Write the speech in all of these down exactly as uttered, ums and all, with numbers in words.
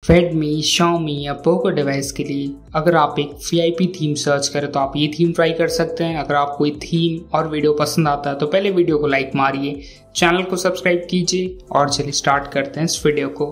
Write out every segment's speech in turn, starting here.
Redmi, Xiaomi या Poco device के लिए अगर आप एक V I P theme search करें तो आप ये थीम ट्राई कर सकते हैं। अगर आपको ये थीम और वीडियो पसंद आता है तो पहले वीडियो को लाइक मारिए, चैनल को सब्सक्राइब कीजिए और चलिए स्टार्ट करते हैं इस वीडियो को।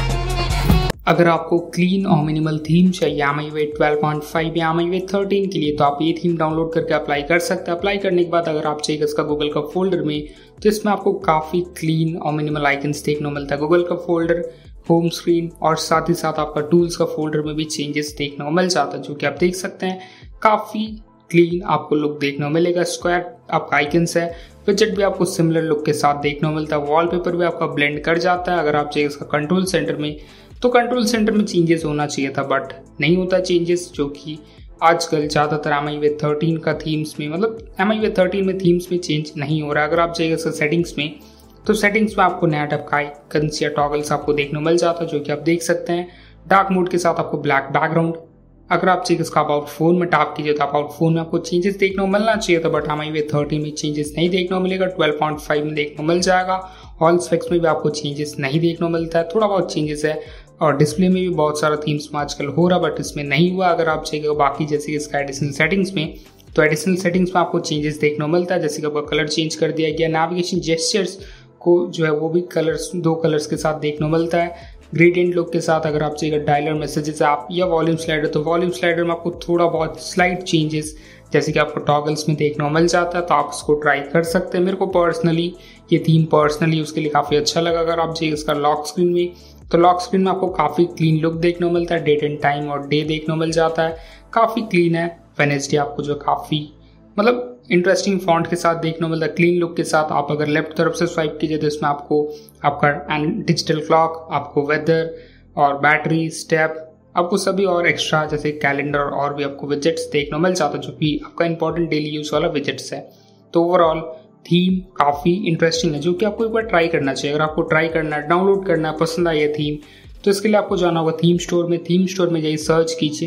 अगर आपको क्लीन और मिनिमल थीम चाहिए M I UI twelve point five या एम आई वे थर्टीन के लिए तो आप ये थीम डाउनलोड करके अप्लाई कर सकते हैं। अप्लाई करने के बाद अगर आप चाहिए इसका गूगल का फोल्डर में तो इसमें आपको काफ़ी क्लीन और मिनिमल आइकन्स देखने को मिलता है। गूगल का फोल्डर, होम स्क्रीन और साथ ही साथ आपका टूल्स का फोल्डर में भी चेंजेस देखने को मिल जाता है, जो कि आप देख सकते हैं। काफ़ी क्लीन आपको लुक देखने को मिलेगा। स्क्वायर आपका आइकन्स है, विजेट भी आपको सिमिलर लुक के साथ देखने को मिलता है। वॉलपेपर भी आपका ब्लेंड कर जाता है। अगर आप चाहिए इसका कंट्रोल सेंटर में तो कंट्रोल सेंटर में चेंजेस होना चाहिए था बट नहीं होता चेंजेस, जो कि आजकल ज़्यादातर एम आई वे थर्टीन का थीम्स में मतलब एम आई वे थर्टीन में थीम्स में चेंज नहीं हो रहा है। अगर आप चाहिए इसका सेटिंग्स में तो सेटिंग्स में आपको नया टाइप का आइकन्स या टॉगल्स आपको देखने को मिल जाता है, जो कि आप देख सकते हैं। डार्क मोड के साथ आपको ब्लैक बैकग्राउंड। अगर आप चाहिए इसका अबाउट फोन में टैप कीजिए तो अबाउट फोन में आपको चेंजेस देखने को मिलना चाहिए था but M I UI thirteen में चेंजेस नहीं देखने को मिलेगा। ट्वेल्व पॉइंट फाइव में देखने को मिल जाएगा। ऑल स्पेक्स में भी आपको चेंजेस नहीं देखने को मिलता है, थोड़ा बहुत चेंजेस है। और डिस्प्ले में भी बहुत सारा थीम्स में आजकल हो रहा बट इसमें नहीं हुआ। अगर आप चाहिए बाकी जैसे कि इसका एडिशनल सेटिंग्स में तो एडिशनल सेटिंग्स में आपको चेंजेस देखने को मिलता है, जैसे कि आपका कलर चेंज कर दिया गया। नेविगेशन जेस्चर्स को जो है वो भी कलर्स दो कलर्स के साथ देखने को मिलता है। ग्रेडियंट लुक के साथ अगर आप चाहिए डायलर मैसेजेस आप या वॉल्यूम स्लाइडर तो वॉल्यूम स्लाइडर में आपको थोड़ा बहुत स्लाइड चेंजेस जैसे कि आपको टॉगल्स में देखने को मिल जाता है, तो आप इसको ट्राई कर सकते हैं। मेरे को पर्सनली ये थीम पर्सनली उसके लिए काफ़ी अच्छा लगा। अगर आप चाहिए इसका लॉक स्क्रीन में तो लॉक स्क्रीन में आपको काफ़ी क्लीन लुक देखने को मिलता है। डेट एंड टाइम और डे देखने को मिल जाता है, काफ़ी क्लीन है। वेडनेसडे आपको जो काफ़ी मतलब इंटरेस्टिंग फॉन्ट के साथ देखने को मिलता है, क्लीन लुक के साथ। आप अगर लेफ्ट तरफ से स्वाइप कीजिए तो इसमें आपको आपका डिजिटल क्लॉक, आपको वेदर और बैटरी, स्टेप, आपको सभी और एक्स्ट्रा जैसे कैलेंडर और भी आपको विजेट्स देखने को मिल जाता है, जो कि आपका इंपॉर्टेंट डेली यूज वाला विजेट्स है। तो ओवरऑल थीम काफ़ी इंटरेस्टिंग है, जो कि आपको एक बार ट्राई करना चाहिए। अगर आपको ट्राई करना है, डाउनलोड करना है, पसंद आई है थीम तो इसके लिए आपको जाना होगा थीम स्टोर में। थीम स्टोर में जाइए, सर्च कीजिए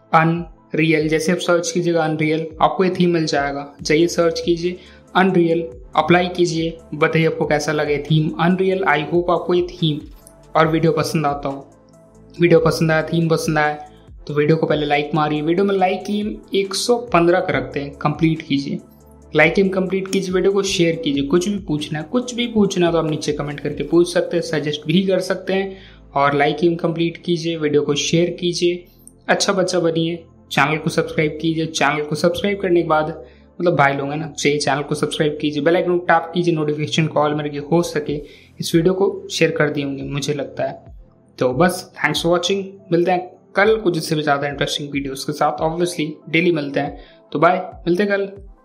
अनरियल। जैसे आप सर्च कीजिएगा अनरियल, आपको ये थीम मिल जाएगा। जाइए सर्च कीजिए अनरियल, अप्लाई कीजिए, बताइए आपको कैसा लगे थीम अनरियल। आई होप आपको ये थीम और वीडियो पसंद आता हो। वीडियो पसंद आया, थीम पसंद आया तो वीडियो को पहले लाइक मारिए। वीडियो में लाइक की एक सौ पंद्रह का रखते हैं, कंप्लीट कीजिए। लाइक एम कंप्लीट कीजिए, वीडियो को शेयर कीजिए। कुछ भी पूछना है कुछ भी पूछना है तो आप नीचे कमेंट करके पूछ सकते हैं, सजेस्ट भी कर सकते हैं। और लाइक एम कंप्लीट कीजिए, वीडियो को शेयर कीजिए, अच्छा बच्चा बनिए, चैनल को सब्सक्राइब कीजिए। चैनल को सब्सक्राइब करने के बाद मतलब भाई लोग हैं ना, चाहिए चैनल को सब्सक्राइब कीजिए, बेल आइकन टैप कीजिए, नोटिफिकेशन कॉल मेरे हो सके इस वीडियो को शेयर कर दिए होंगे मुझे लगता है। तो बस थैंक्स फॉर वॉचिंग। मिलते हैं कल कुछ इससे भी ज़्यादा इंटरेस्टिंग वीडियोज़ के साथ। ऑब्वियसली डेली मिलते हैं, तो बाय, मिलते हैं कल।